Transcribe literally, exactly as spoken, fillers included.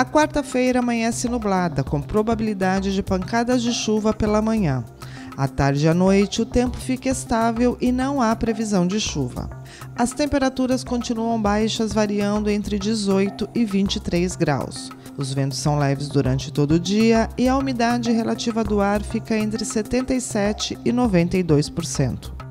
A quarta-feira amanhece nublada, com probabilidade de pancadas de chuva pela manhã. À tarde e à noite, o tempo fica estável e não há previsão de chuva. As temperaturas continuam baixas, variando entre dezoito e vinte e três graus. Os ventos são leves durante todo o dia e a umidade relativa do ar fica entre setenta e sete por cento e noventa e dois por cento.